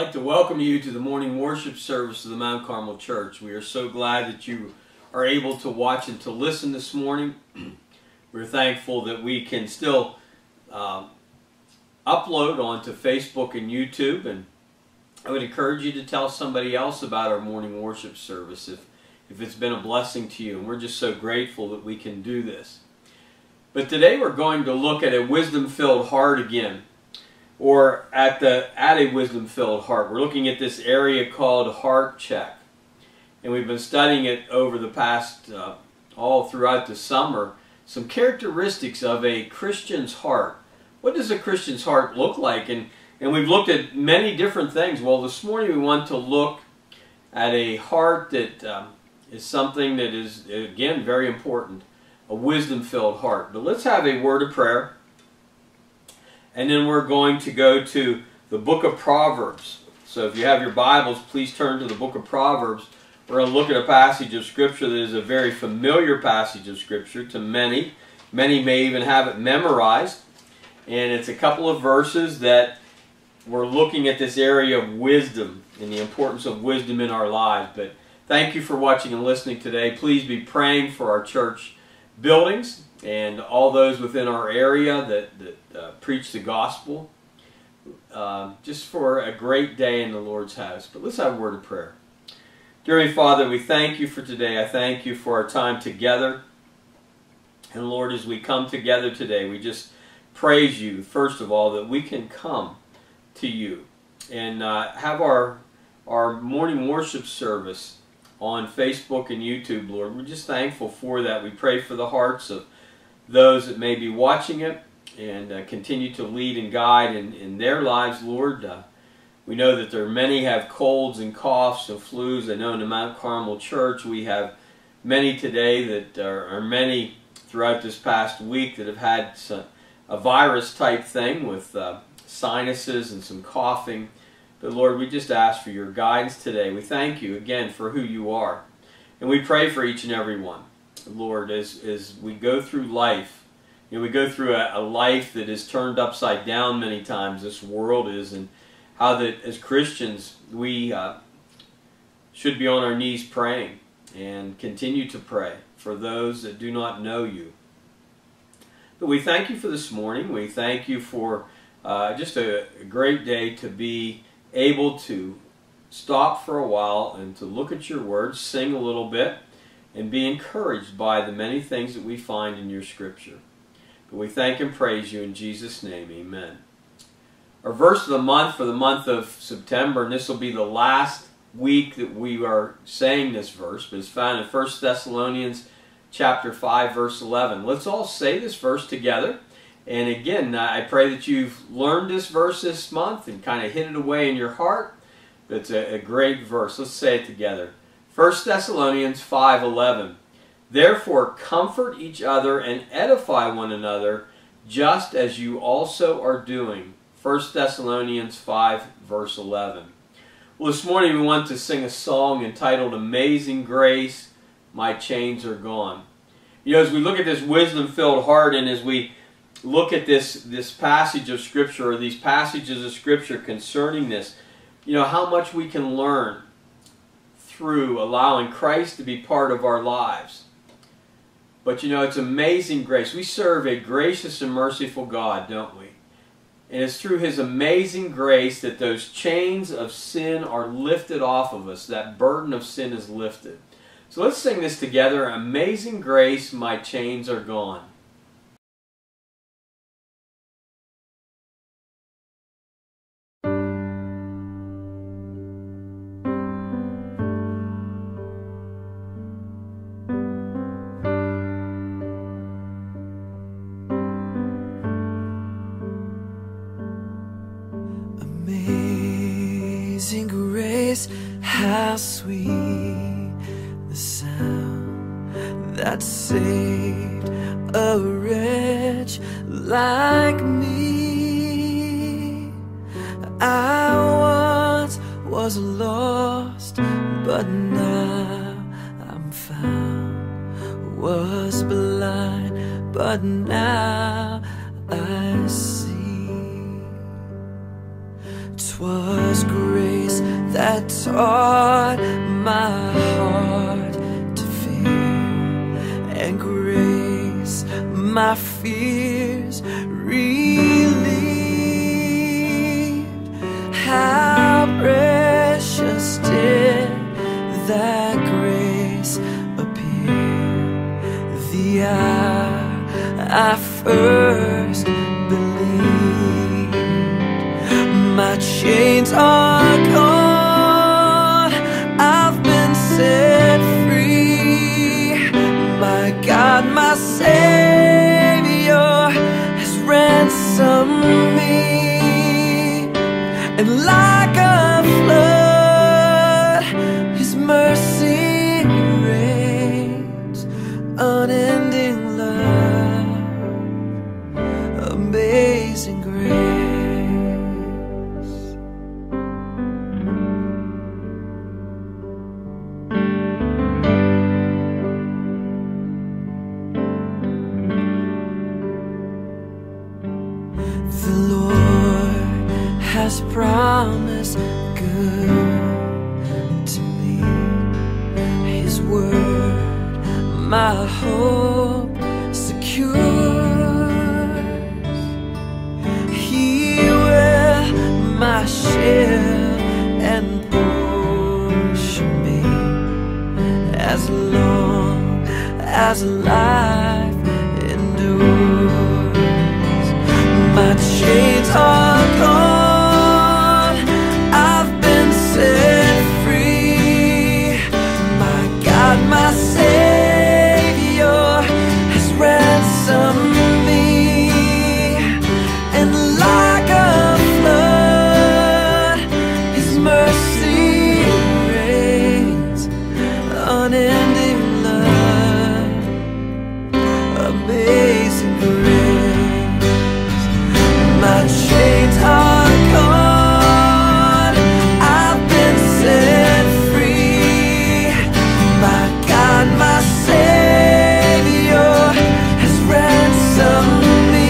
like to welcome you to the morning worship service of the Mount Carmel Church. We are so glad that you are able to watch and to listen this morning. We're thankful that we can still upload onto Facebook and YouTube, and I would encourage you to tell somebody else about our morning worship service if it's been a blessing to you. And we're just so grateful that we can do this. But today we're going to look at a wisdom-filled heart again, or at a wisdom-filled heart. We're looking at this area called heart check. And we've been studying it over the past, all throughout the summer, some characteristics of a Christian's heart. What does a Christian's heart look like? And we've looked at many different things. Well, this morning we want to look at a heart that is something that is, again, very important. A wisdom-filled heart. But let's have a word of prayer. And then we're going to go to the book of Proverbs. So if you have your Bibles, please turn to the book of Proverbs. We're going to look at a passage of Scripture that is a very familiar passage of Scripture to many. Many may even have it memorized. And it's a couple of verses that we're looking at this area of wisdom and the importance of wisdom in our lives. But thank you for watching and listening today. Please be praying for our church buildings and all those within our area that preach the gospel, just for a great day in the Lord's house. But let's have a word of prayer. Dear Heavenly Father, we thank you for today. I thank you for our time together. And Lord, as we come together today, we just praise you, first of all, that we can come to you and have our morning worship service on Facebook and YouTube, Lord. We're just thankful for that. We pray for the hearts of those that may be watching it, and continue to lead and guide in their lives, Lord. We know that there are many have colds and coughs and flus. I know in the Mount Carmel Church we have many today that are many throughout this past week that have had a virus type thing with sinuses and some coughing. But Lord, we just ask for your guidance today. We thank you again for who you are. And we pray for each and every one. Lord, as we go through life, we go through a life that is turned upside down many times, this world is, and how that as Christians we should be on our knees praying and continue to pray for those that do not know you. But we thank you for this morning. We thank you for just a great day to be able to stop for a while and to look at your words, sing a little bit, and be encouraged by the many things that we find in your Scripture. But we thank and praise you in Jesus' name, amen. Our verse of the month for the month of September, and this will be the last week that we are saying this verse, but it's found in 1 Thessalonians chapter 5, verse 11. Let's all say this verse together. And again, I pray that you've learned this verse this month and kind of hid it away in your heart. It's a great verse. Let's say it together. 1 Thessalonians 5:11. Therefore comfort each other and edify one another, just as you also are doing. 1 Thessalonians 5, verse 11. Well, this morning we want to sing a song entitled Amazing Grace, My Chains Are Gone. As we look at this wisdom-filled heart, and as we look at this passage of Scripture, or these passages of Scripture concerning this, how much we can learn through allowing Christ to be part of our lives. But it's amazing grace. We serve a gracious and merciful God, don't we? And it's through His amazing grace that those chains of sin are lifted off of us. That burden of sin is lifted. So let's sing this together. Amazing grace, my chains are gone. Amazing grace, how sweet the sound that saved a wretch like me. I once was lost, but now I'm found. Was blind, but now I see. 'Twas grace that taught my heart to fear, and grace my fears relieved. How precious did that grace appear the hour I first believed. My chains are gone, I've been set free. My God, my Savior has ransomed me. And like a flood, His mercy reigns. Unending love, amazing grace. The Lord has promised good to me. His word my hope secures. He will my shield and portion be, as long as life endures. My chains are gone, I've been set free. My God, my Savior has ransomed me. And like a flood, His mercy reigns. Unending love, amazing grace. My chains are gone, I've been set free. My God, my Savior has ransomed me.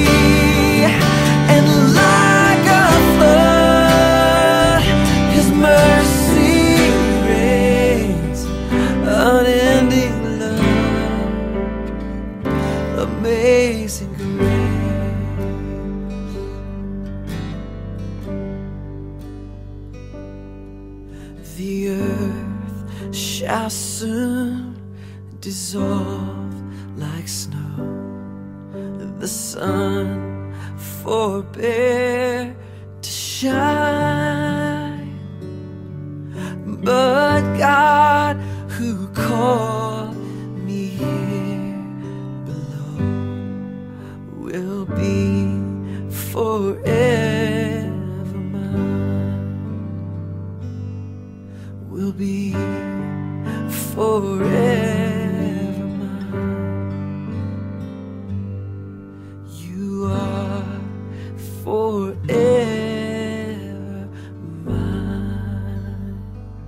And like a flood, His mercy reigns. Unending love, amazing grace. The earth shall soon dissolve like snow. The sun forbear to shine, but God who called me here below will be forever mine. Will be forever mine. You are forever mine.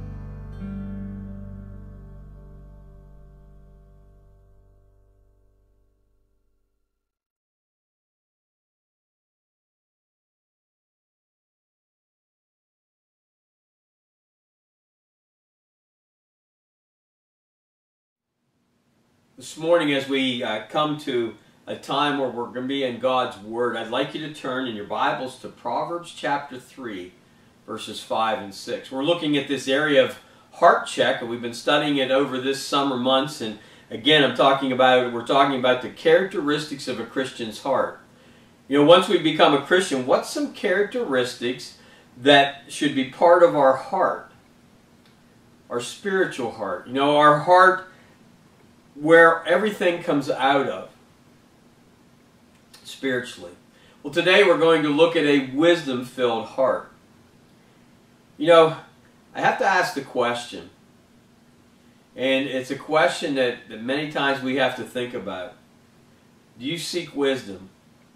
This morning, as we come to a time where we're going to be in God's Word, I'd like you to turn in your Bibles to Proverbs chapter 3, verses 5 and 6. We're looking at this area of heart check, and we've been studying it over this summer months. And again, we're talking about the characteristics of a Christian's heart. You know, once we become a Christian, what's some characteristics that should be part of our heart? Our spiritual heart. You know, our heart where everything comes out of spiritually. Well, today we're going to look at a wisdom-filled heart. You know, I have to ask the question, and it's a question that many times we have to think about. Do you seek wisdom?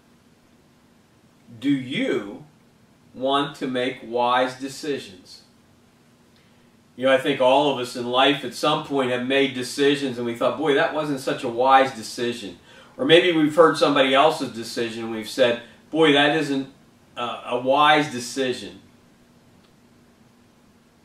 Do you want to make wise decisions? You know, I think all of us in life at some point have made decisions and we thought, boy, that wasn't such a wise decision. Or maybe we've heard somebody else's decision and we've said, boy, that isn't a wise decision.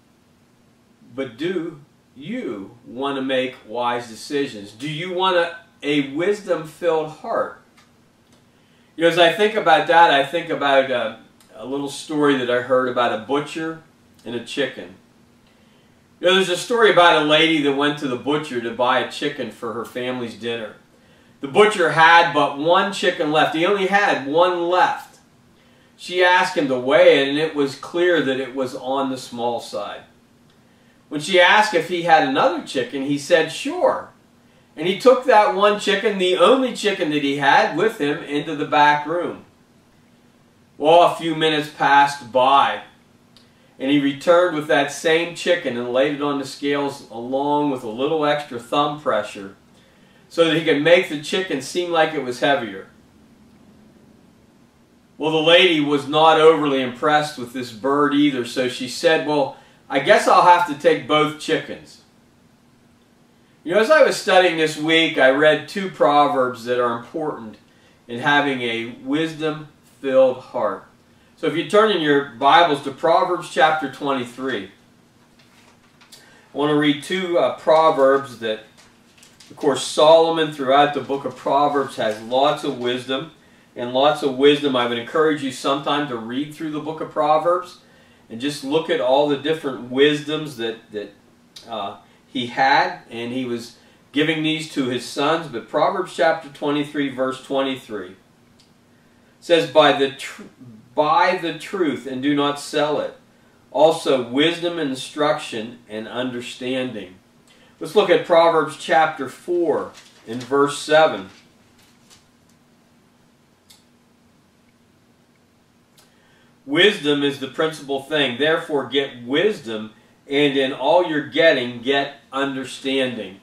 But do you want to make wise decisions? Do you want a wisdom-filled heart? You know, as I think about that, I think about a little story that I heard about a butcher and a chicken. You know, there's a story about a lady that went to the butcher to buy a chicken for her family's dinner. The butcher had but one chicken left. He only had one left. She asked him to weigh it, and it was clear that it was on the small side. When she asked if he had another chicken, he said, sure. And he took that one chicken, the only chicken that he had, with him into the back room. Well, a few minutes passed by, and he returned with that same chicken and laid it on the scales along with a little extra thumb pressure so that he could make the chicken seem like it was heavier. Well, the lady was not overly impressed with this bird either, so she said, well, I guess I'll have to take both chickens. You know, as I was studying this week, I read 2 proverbs that are important in having a wisdom-filled heart. So if you turn in your Bibles to Proverbs chapter 23, I want to read 2 proverbs that, of course, Solomon throughout the book of Proverbs has lots of wisdom. And lots of wisdom. I would encourage you sometime to read through the book of Proverbs and just look at all the different wisdoms that he had, and he was giving these to his sons. But Proverbs chapter 23 verse 23 says, Buy the truth and do not sell it. Also wisdom, instruction, and understanding. Let's look at Proverbs chapter 4 in verse 7. Wisdom is the principal thing. Therefore get wisdom, and in all you're getting, get understanding.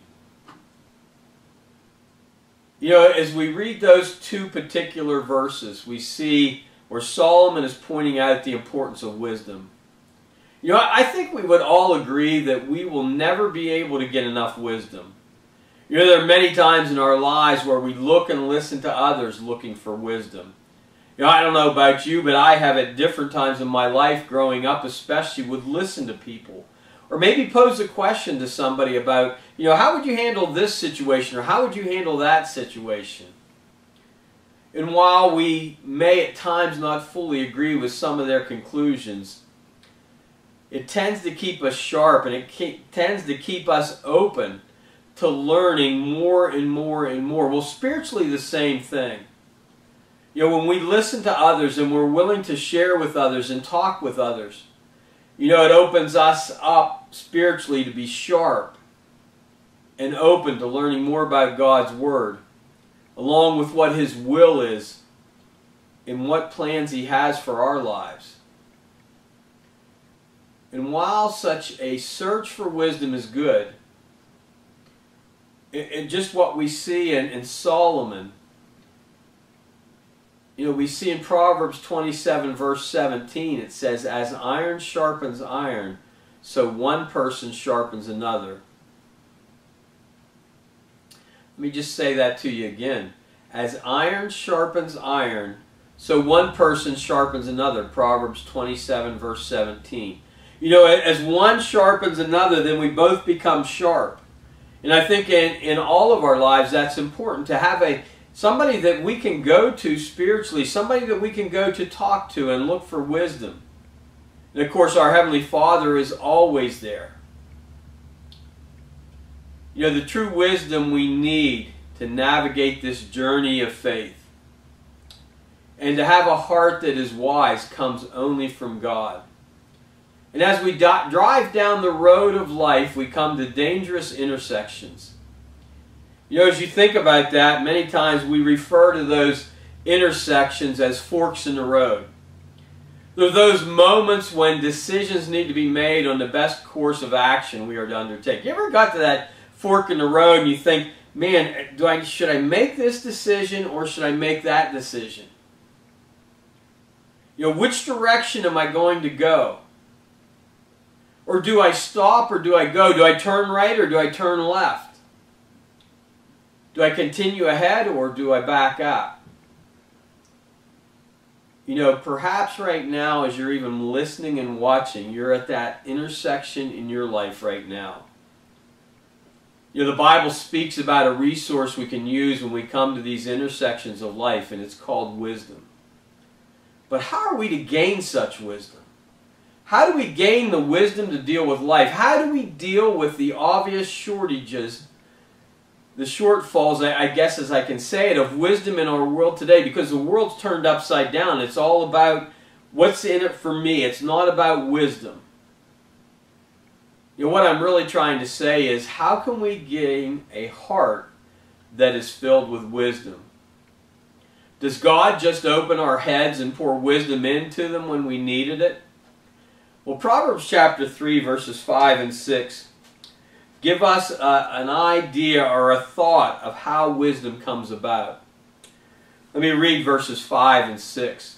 You know, as we read those 2 particular verses, we see where Solomon is pointing out the importance of wisdom. You know, I think we would all agree that we will never be able to get enough wisdom. You know, there are many times in our lives where we look and listen to others looking for wisdom. You know, I don't know about you, but I have at different times in my life growing up especially would listen to people. Or maybe pose a question to somebody about, you know, how would you handle this situation? Or how would you handle that situation? And while we may at times not fully agree with some of their conclusions, it tends to keep us sharp, and it tends to keep us open to learning more and more and more. Well, spiritually the same thing. You know, when we listen to others and we're willing to share with others and talk with others, you know, it opens us up spiritually to be sharp and open to learning more about God's Word, along with what His will is and what plans He has for our lives. And while such a search for wisdom is good, and just what we see in Solomon, you know, we see in Proverbs 27 verse 17, it says, As iron sharpens iron, so one person sharpens another. Let me just say that to you again. As iron sharpens iron, so one person sharpens another. Proverbs 27 verse 17. You know, as one sharpens another, then we both become sharp. And I think in all of our lives that's important, to have somebody that we can go to spiritually, somebody that we can go to talk to and look for wisdom. And of course our Heavenly Father is always there. You know, the true wisdom we need to navigate this journey of faith and to have a heart that is wise comes only from God. And as we drive down the road of life, we come to dangerous intersections. You know, as you think about that, many times we refer to those intersections as forks in the road. They're those moments when decisions need to be made on the best course of action we are to undertake. You ever got to that fork in the road and you think, man, should I make this decision or should I make that decision? You know, which direction am I going to go? Or do I stop or do I go? Do I turn right or do I turn left? Do I continue ahead or do I back up? You know, perhaps right now as you're even listening and watching, you're at that intersection in your life right now. You know, the Bible speaks about a resource we can use when we come to these intersections of life, and it's called wisdom. But how are we to gain such wisdom? How do we gain the wisdom to deal with life? How do we deal with the obvious shortages, the shortfalls, I guess as I can say it, of wisdom in our world today? Because the world's turned upside down. It's all about what's in it for me. It's not about wisdom. You know, what I'm really trying to say is, how can we gain a heart that is filled with wisdom? Does God just open our heads and pour wisdom into them when we needed it? Well, Proverbs chapter 3, verses 5 and 6 give us an idea or a thought of how wisdom comes about. Let me read verses 5 and 6.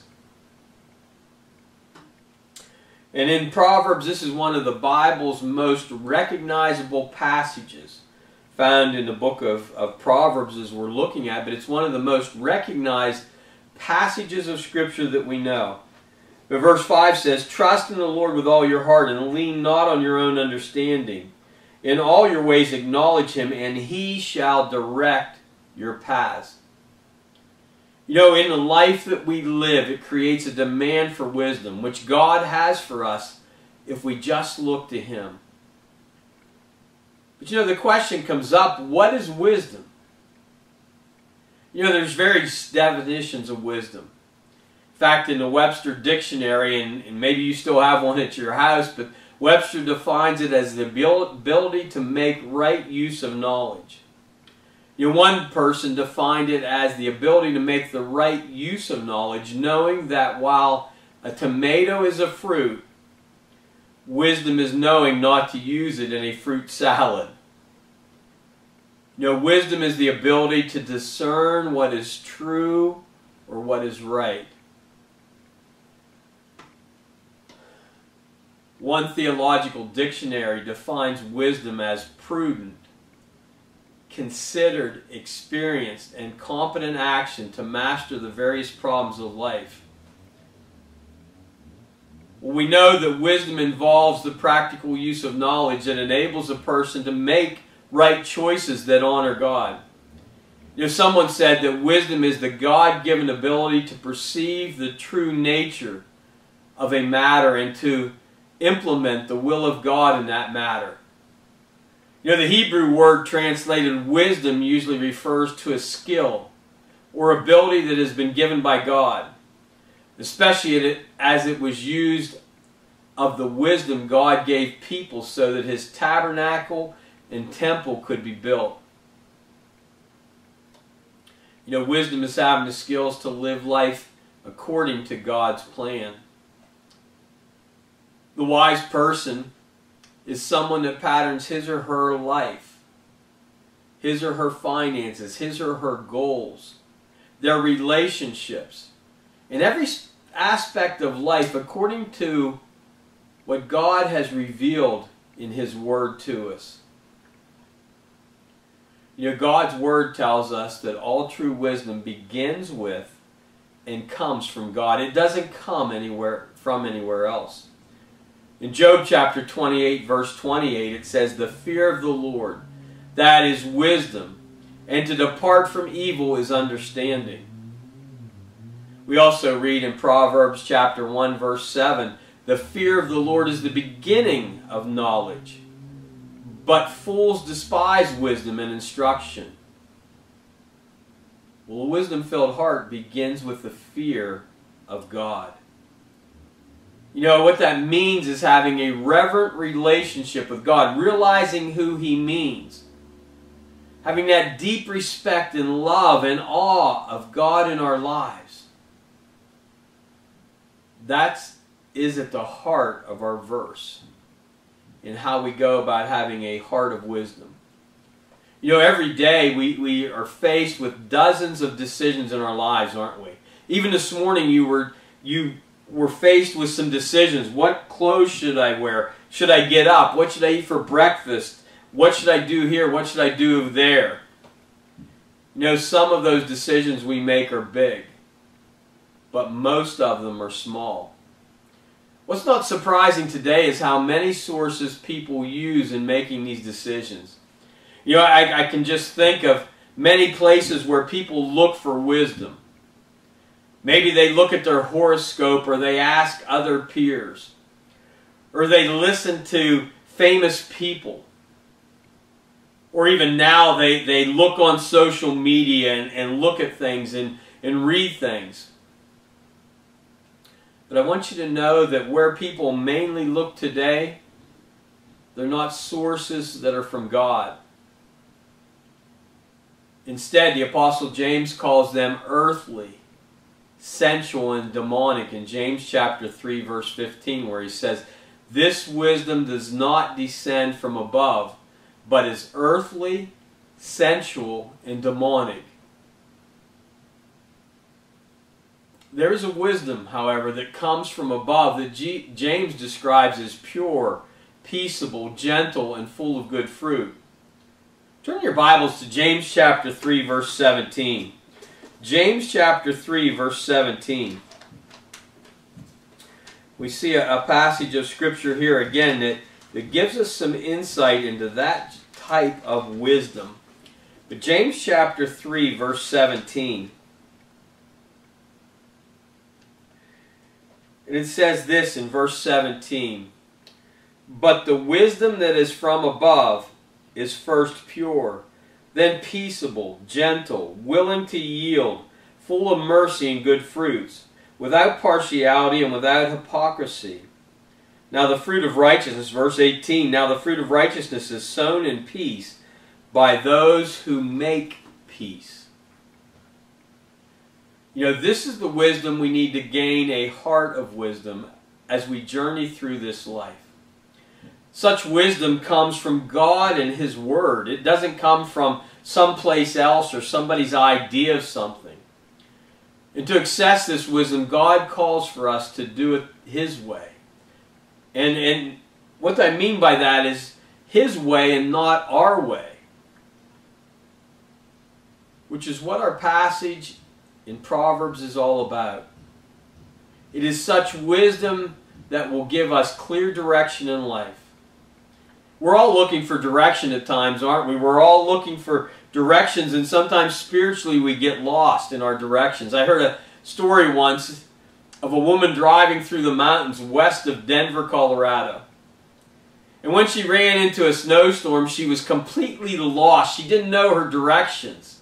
And in Proverbs, this is one of the Bible's most recognizable passages found in the book of Proverbs as we're looking at, but it's one of the most recognized passages of Scripture that we know. But verse 5 says, "Trust in the Lord with all your heart and lean not on your own understanding. In all your ways acknowledge Him, and He shall direct your paths." You know, in the life that we live, it creates a demand for wisdom, which God has for us if we just look to Him. But you know, the question comes up, what is wisdom? You know, there's various definitions of wisdom. In fact, in the Webster Dictionary, and maybe you still have one at your house, but Webster defines it as the ability to make right use of knowledge. You know, one person defined it as the ability to make the right use of knowledge, knowing that while a tomato is a fruit, wisdom is knowing not to use it in a fruit salad. You know, wisdom is the ability to discern what is true or what is right. One theological dictionary defines wisdom as prudent, considered, experienced, and competent action to master the various problems of life. Well, we know that wisdom involves the practical use of knowledge that enables a person to make right choices that honor God. You know, someone said that wisdom is the God-given ability to perceive the true nature of a matter and to implement the will of God in that matter. You know, the Hebrew word translated wisdom usually refers to a skill or ability that has been given by God, especially as it was used of the wisdom God gave people so that His tabernacle and temple could be built. You know, wisdom is having the skills to live life according to God's plan. The wise person is someone that patterns his or her life, his or her finances, his or her goals, their relationships, and every aspect of life according to what God has revealed in His Word to us. You know, God's Word tells us that all true wisdom begins with and comes from God. It doesn't come from anywhere else. In Job chapter 28, verse 28, it says, "The fear of the Lord, that is wisdom, and to depart from evil is understanding." We also read in Proverbs chapter 1, verse 7, "The fear of the Lord is the beginning of knowledge, but fools despise wisdom and instruction." Well, a wisdom-filled heart begins with the fear of God. You know, what that means is having a reverent relationship with God, realizing who He means. Having that deep respect and love and awe of God in our lives. That is at the heart of our verse in how we go about having a heart of wisdom. You know, every day we are faced with dozens of decisions in our lives, aren't we? Even this morning you were faced with some decisions. What clothes should I wear? Should I get up? What should I eat for breakfast? What should I do here? What should I do there? You know, some of those decisions we make are big. but most of them are small. What's not surprising today is how many sources people use in making these decisions. You know, I can just think of many places where people look for wisdom. Maybe they look at their horoscope, or they ask other peers, or they listen to famous people. Or even now they look on social media and look at things and read things. But I want you to know that where people mainly look today, they're not sources that are from God. Instead, the Apostle James calls them earthly, sensual, and demonic in James chapter 3, verse 15, where he says, "This wisdom does not descend from above, but is earthly, sensual, and demonic." There is a wisdom, however, that comes from above that James describes as pure, peaceable, gentle, and full of good fruit. Turn your Bibles to James chapter 3, verse 17. James chapter 3, verse 17. We see a passage of Scripture here again that gives us some insight into that type of wisdom. But James chapter 3, verse 17. And it says this in verse 17. "But the wisdom that is from above is first pure, then peaceable, gentle, willing to yield, full of mercy and good fruits, without partiality and without hypocrisy. Now the fruit of righteousness," verse 18, "now the fruit of righteousness is sown in peace by those who make peace." You know, this is the wisdom we need to gain, a heart of wisdom as we journey through this life. Such wisdom comes from God and His Word. It doesn't come from someplace else or somebody's idea of something. And to access this wisdom, God calls for us to do it His way. And what I mean by that is His way and not our way. Which is what our passage in Proverbs is all about. It is such wisdom that will give us clear direction in life. We're all looking for direction at times, aren't we? We're all looking for directions, and sometimes spiritually we get lost in our directions. I heard a story once of a woman driving through the mountains west of Denver, Colorado. And when she ran into a snowstorm, she was completely lost. She didn't know her directions.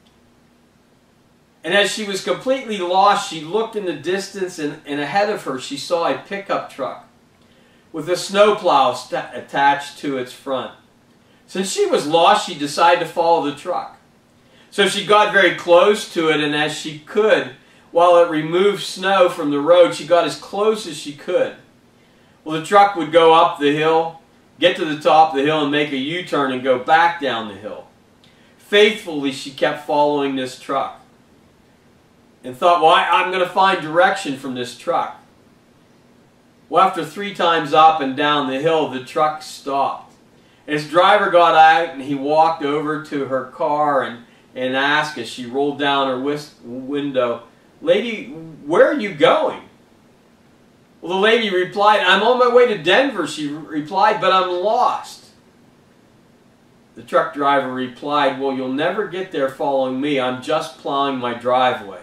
And as she was completely lost, she looked in the distance, and ahead of her she saw a pickup truck with a snowplow attached to its front. Since she was lost, she decided to follow the truck. So she got very close to it, and as she could, while it removed snow from the road, she got as close as she could. Well, the truck would go up the hill, get to the top of the hill, and make a U-turn and go back down the hill. Faithfully, she kept following this truck and thought, well, I'm going to find direction from this truck. Well, after 3 times up and down the hill, the truck stopped. And his driver got out, and he walked over to her car and asked, as she rolled down her window, "Lady, where are you going?" Well, the lady replied, "I'm on my way to Denver," she replied, "but I'm lost." The truck driver replied, "Well, you'll never get there following me. I'm just plowing my driveway."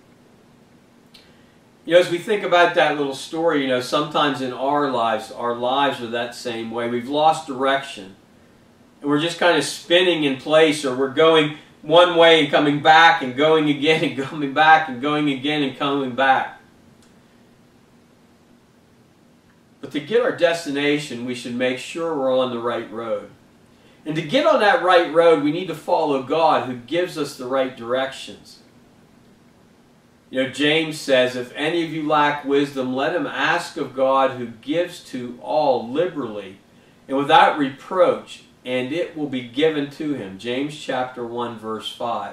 You know, as we think about that little story, you know, sometimes in our lives are that same way. We've lost direction. And we're just kind of spinning in place, or we're going one way and coming back and going again and coming back and going again and coming back. But to get our destination, we should make sure we're on the right road. And to get on that right road, we need to follow God, who gives us the right directions. You know, James says, "If any of you lack wisdom, let him ask of God, who gives to all liberally and without reproach, and it will be given to him." James chapter 1, verse 5.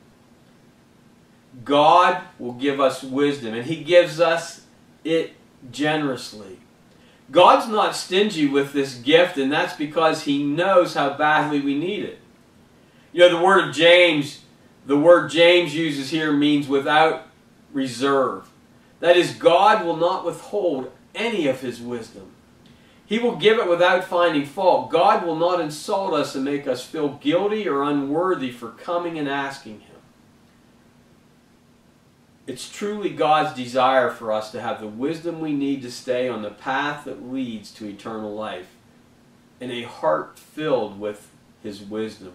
God will give us wisdom, and He gives us it generously. God's not stingy with this gift, and that's because He knows how badly we need it. You know, the word James uses here means without reserve. That is, God will not withhold any of His wisdom. He will give it without finding fault. God will not insult us and make us feel guilty or unworthy for coming and asking Him. It's truly God's desire for us to have the wisdom we need to stay on the path that leads to eternal life, and a heart filled with His wisdom.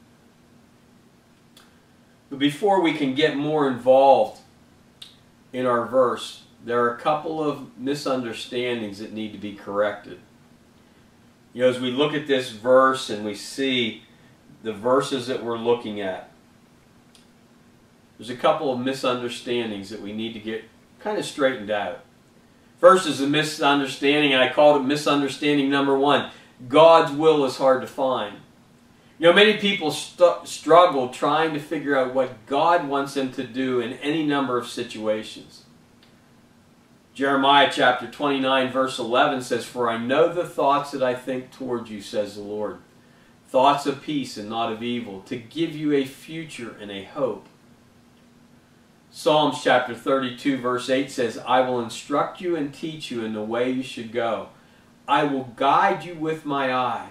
But before we can get more involved in our verse, there are a couple of misunderstandings that need to be corrected. You know, as we look at this verse and we see the verses that we're looking at, there's a couple of misunderstandings that we need to get kind of straightened out. First is a misunderstanding, and I called it misunderstanding number one. God's will is hard to find. You know, many people struggle trying to figure out what God wants them to do in any number of situations. Jeremiah chapter 29 verse 11 says, "For I know the thoughts that I think toward you, says the Lord, thoughts of peace and not of evil, to give you a future and a hope." Psalms chapter 32 verse 8 says, "I will instruct you and teach you in the way you should go. I will guide you with my eye."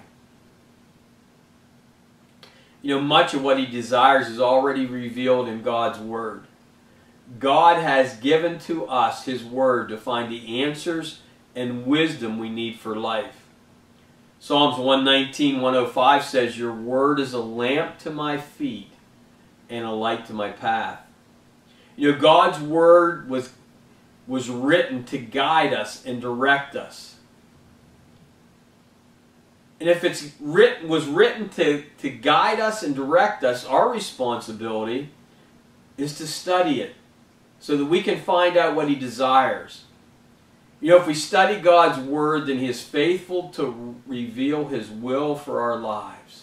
You know, much of what He desires is already revealed in God's Word. God has given to us His Word to find the answers and wisdom we need for life. Psalms 119, 105 says, "Your Word is a lamp to my feet and a light to my path." You know, God's Word was written to guide us and direct us. And if it was written to guide us and direct us, our responsibility is to study it so that we can find out what He desires. You know, if we study God's Word, then He is faithful to reveal His will for our lives.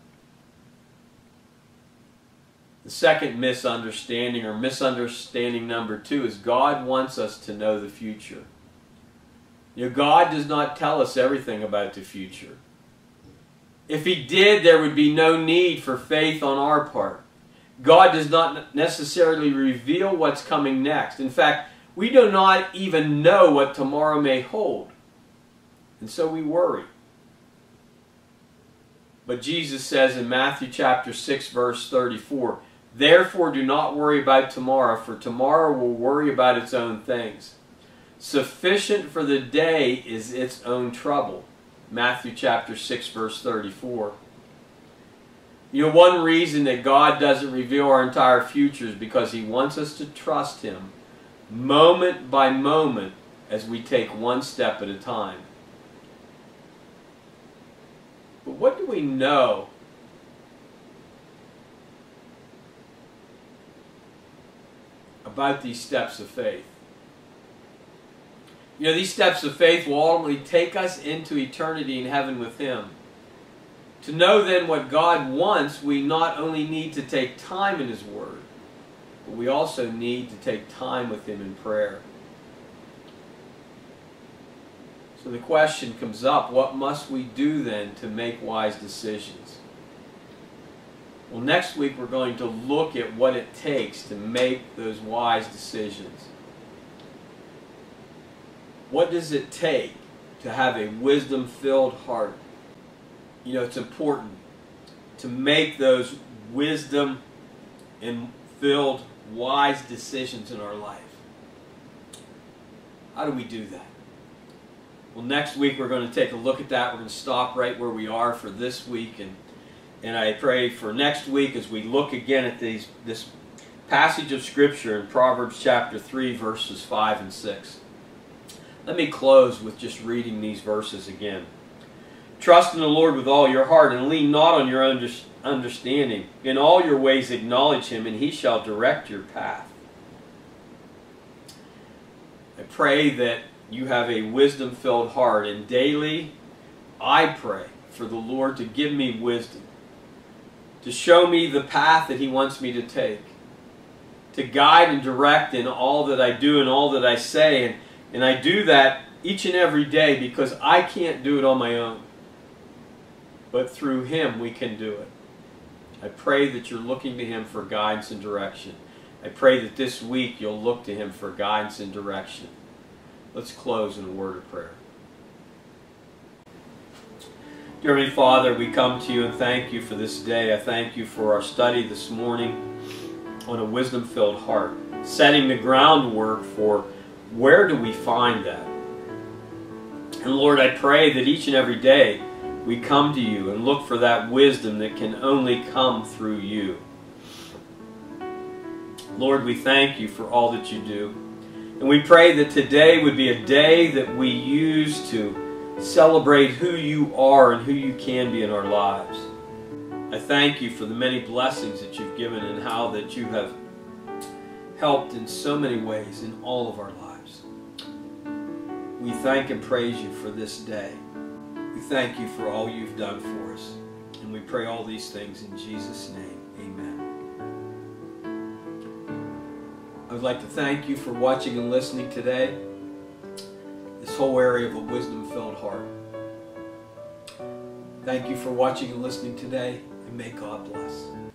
The second misunderstanding, or misunderstanding number two, is God wants us to know the future. You know, God does not tell us everything about the future. If He did, there would be no need for faith on our part. God does not necessarily reveal what's coming next. In fact, we do not even know what tomorrow may hold. And so we worry. But Jesus says in Matthew chapter 6 verse 34, "Therefore do not worry about tomorrow, for tomorrow will worry about its own things. Sufficient for the day is its own trouble." Matthew chapter 6 verse 34. You know, one reason that God doesn't reveal our entire future is because He wants us to trust Him moment by moment as we take one step at a time. But what do we know about these steps of faith? You know, these steps of faith will ultimately take us into eternity in heaven with Him. To know then what God wants, we not only need to take time in His Word, but we also need to take time with Him in prayer. So the question comes up, what must we do then to make wise decisions? Well, next week we're going to look at what it takes to make those wise decisions. What does it take to have a wisdom-filled heart? You know, it's important to make those wisdom and filled wise decisions in our life. How do we do that? Well, next week we're going to take a look at that. We're going to stop right where we are for this week, and I pray for next week as we look again at this passage of Scripture in Proverbs chapter 3 verses 5 and 6. Let me close with just reading these verses again. "Trust in the Lord with all your heart, and lean not on your understanding. In all your ways acknowledge Him, and He shall direct your path." I pray that you have a wisdom-filled heart, and daily I pray for the Lord to give me wisdom, to show me the path that He wants me to take, to guide and direct in all that I do and all that I say, and I do that each and every day because I can't do it on my own. But through Him we can do it. I pray that you're looking to Him for guidance and direction. I pray that this week you'll look to Him for guidance and direction. Let's close in a word of prayer. Dear Heavenly Father, we come to you and thank you for this day. I thank you for our study this morning on a wisdom-filled heart, setting the groundwork for where do we find that. And Lord, I pray that each and every day we come to you and look for that wisdom that can only come through you. Lord, we thank you for all that you do. And we pray that today would be a day that we use to celebrate who you are and who you can be in our lives. I thank you for the many blessings that you've given and how that you have helped in so many ways in all of our lives. We thank and praise you for this day. We thank you for all you've done for us. And we pray all these things in Jesus' name. Amen. I would like to thank you for watching and listening today. This whole area of a wisdom-filled heart. Thank you for watching and listening today, and may God bless.